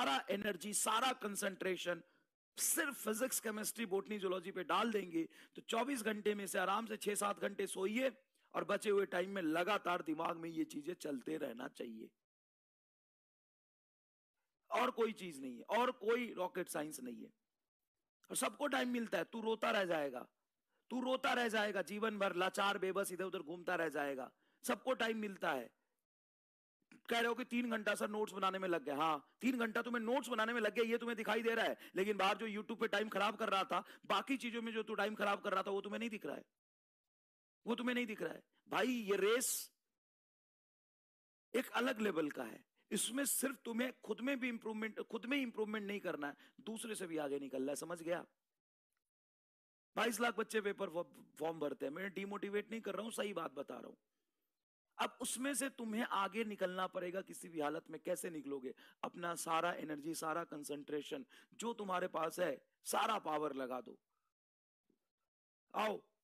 सारा एनर्जी, सारा कंसंट्रेशन सिर्फ फिजिक्स, केमिस्ट्री, बॉटनी, जूलॉजी पे डाल देंगे तो 24 घंटे में से आराम से 6-7 घंटे सोइए और बचे हुए टाइम में लगातार दिमाग में ये चीजें चलते रहना चाहिए। और कोई चीज नहीं है, और कोई रॉकेट साइंस नहीं है। और सबको टाइम मिलता है। तू रोता रह जाएगा, तू रोता रह जाएगा जीवन भर, लाचार बेबस इधर उधर घूमता रह जाएगा। सबको टाइम मिलता है। कह रहे हो कि 3 घंटा सर नोट्स बनाने में लग गया। हाँ, 3 घंटा तुम्हें नोट्स बनाने में लग गया, ये तुम्हें दिखाई दे रहा है, लेकिन बाहर जो यूट्यूब पे टाइम खराब कर रहा था, बाकी चीजों में जो तू टाइम खराब कर रहा था, वो तुम्हें नहीं दिख रहा है, वो तुम्हें नहीं दिख रहा है। भाई ये रेस एक अलग लेवल का है। इसमें सिर्फ तुम्हें खुद में भी इंप्रूवमेंट, खुद में इंप्रूवमेंट नहीं करना है, दूसरे से भी आगे निकलना है। समझ गया? 22 लाख बच्चे पेपर फॉर्म भरते हैं, मैं डिमोटिवेट नहीं कर रहा हूं, सही बात बता रहा हूं। अब उसमें से तुम्हें आगे निकलना पड़ेगा किसी भी हालत में। कैसे निकलोगे? अपना सारा एनर्जी, सारा कंसंट्रेशन जो तुम्हारे पास है, सारा पावर लगा दो। आओ